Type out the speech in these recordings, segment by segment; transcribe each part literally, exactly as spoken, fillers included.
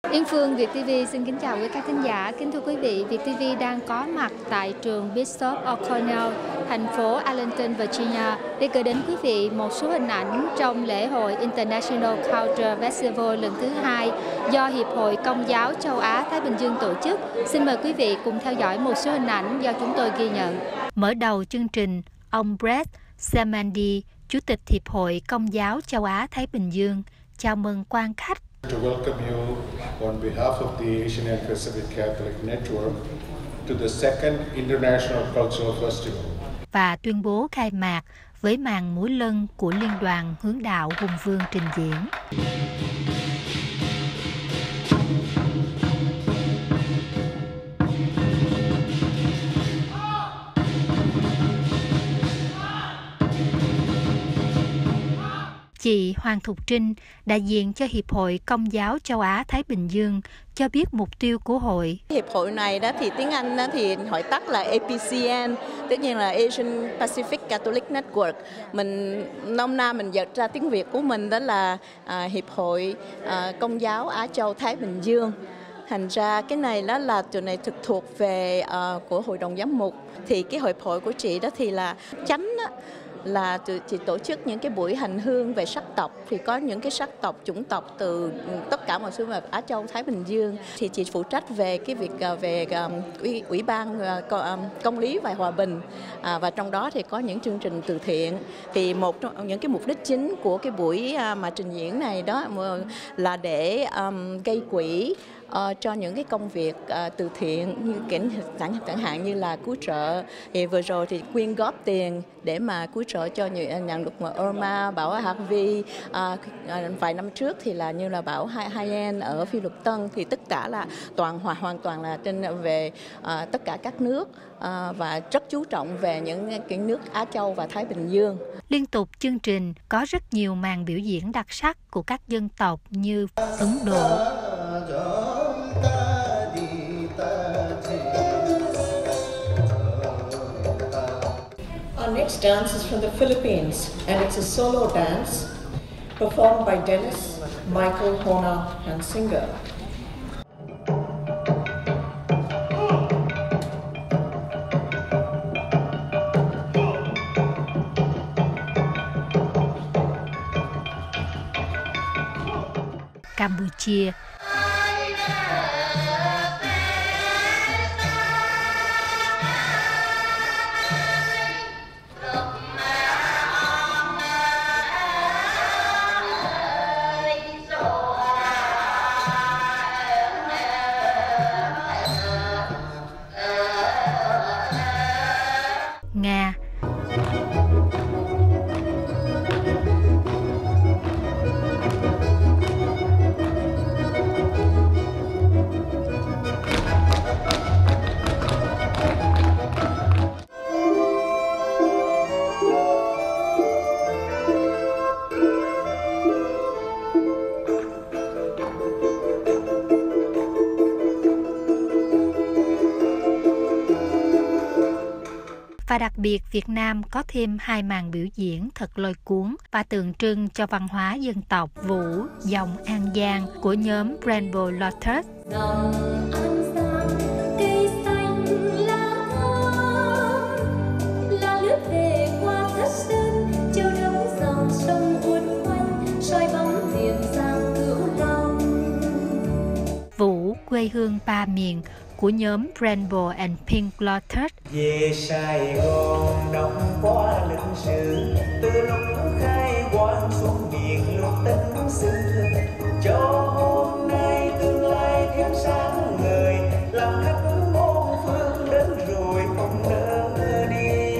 Yên Phương, Việt ti vi xin kính chào quý các thính giả. Kính thưa quý vị, Việt ti vi đang có mặt tại trường Bishop O'Connell, thành phố Arlington, Virginia để gửi đến quý vị một số hình ảnh trong lễ hội International Culture Festival lần thứ hai do Hiệp hội Công giáo châu Á Thái Bình Dương tổ chức. Xin mời quý vị cùng theo dõi một số hình ảnh do chúng tôi ghi nhận. Mở đầu chương trình, ông Brett Semandi, Chủ tịch Hiệp hội Công giáo châu Á Thái Bình Dương, chào mừng quan khách. To welcome you on behalf of the Asian and Pacific Catholic Network to the second International Cultural Festival. Và tuyên bố khai mạc với màn múa lân của Liên đoàn Hướng đạo Hùng Vương trình diễn. Chị Hoàng Thục Trinh, đại diện cho Hiệp hội Công giáo châu Á Thái Bình Dương, cho biết mục tiêu của hội. Hiệp hội này đó thì tiếng Anh đó thì gọi tắt là A P C N, tất nhiên là Asian Pacific Catholic Network. Mình nôm na mình dịch ra tiếng Việt của mình đó là à, Hiệp hội à, Công giáo Á Châu Thái Bình Dương. Thành ra cái này đó là tụi này thực thuộc về uh, của Hội đồng Giám mục. Thì cái hiệp hội của chị đó thì là chánh đó, là chị tổ chức những cái buổi hành hương về sắc tộc, thì có những cái sắc tộc chủng tộc từ tất cả mọi xứ vực Á Châu Thái Bình Dương, thì chị phụ trách về cái việc về um, ủy, ủy ban uh, công lý và hòa bình, à, và trong đó thì có những chương trình từ thiện. Thì một trong những cái mục đích chính của cái buổi uh, mà trình diễn này đó là để um, gây quỹ Uh, cho những cái công việc uh, từ thiện như cảnh chẳng, chẳng hạn như là cứu trợ. Thì vừa rồi thì quyên góp tiền để mà cứu trợ cho những nhận được Irma, bão Harvey, uh, uh, vài năm trước thì là như là bão Haiyan ở Phi Luật Tân, thì tất cả là toàn hòa hoàn toàn là trên về uh, tất cả các nước, uh, và rất chú trọng về những cái nước Á Châu và Thái Bình Dương. Liên tục chương trình có rất nhiều màn biểu diễn đặc sắc của các dân tộc như Ấn Độ, Our next dance is from the Philippines, and it's a solo dance performed by Dennis, Michael, Hona, and Singer. Campuchia. Nga. Và đặc biệt, Việt Nam có thêm hai màn biểu diễn thật lôi cuốn và tượng trưng cho văn hóa dân tộc vũ dòng An Giang của nhóm Rainbow Lotus. Vũ quê hương ba miền của nhóm Rainbow and Pink Lotus. Về Sài Gòn đông quá lịch sử, từ lúc khai quang xuống biển lúc tính xưa, cho hôm nay tương lai thêm sáng ngời, làm khách bốn phương đến rồi không nỡ đi.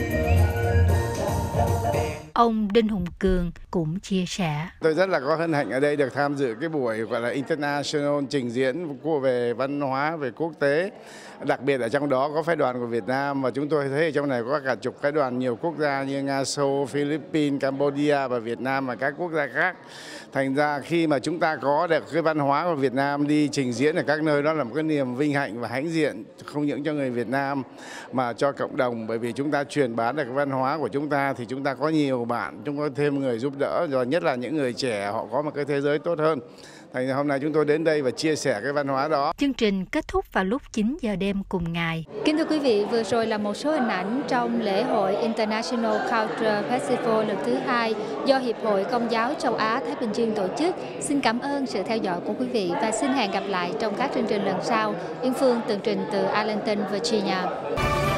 Ông Đinh Hùng Cường cũng chia sẻ. Tôi rất là có hân hạnh ở đây được tham dự cái buổi gọi là International trình diễn của về văn hóa, về quốc tế. Đặc biệt ở trong đó có phái đoàn của Việt Nam, và chúng tôi thấy ở trong này có cả chục phái đoàn nhiều quốc gia như Nga, Seoul, Philippines, Cambodia và Việt Nam và các quốc gia khác. Thành ra khi mà chúng ta có được cái văn hóa của Việt Nam đi trình diễn ở các nơi, đó là một cái niềm vinh hạnh và hãnh diện không những cho người Việt Nam mà cho cộng đồng, bởi vì chúng ta truyền bá được cái văn hóa của chúng ta thì chúng ta có nhiều bạn, chúng có thêm người giúp đỡ, và nhất là những người trẻ họ có một cái thế giới tốt hơn. Thành ra hôm nay chúng tôi đến đây và chia sẻ cái văn hóa đó. Chương trình kết thúc vào lúc chín giờ đêm cùng ngày. Kính thưa quý vị, vừa rồi là một số hình ảnh trong lễ hội International Culture Festival lần thứ hai do Hiệp hội Công giáo châu Á Thái Bình Dương tổ chức. Xin cảm ơn sự theo dõi của quý vị và xin hẹn gặp lại trong các chương trình lần sau. Yên Phương tường trình từ Arlington, Virginia.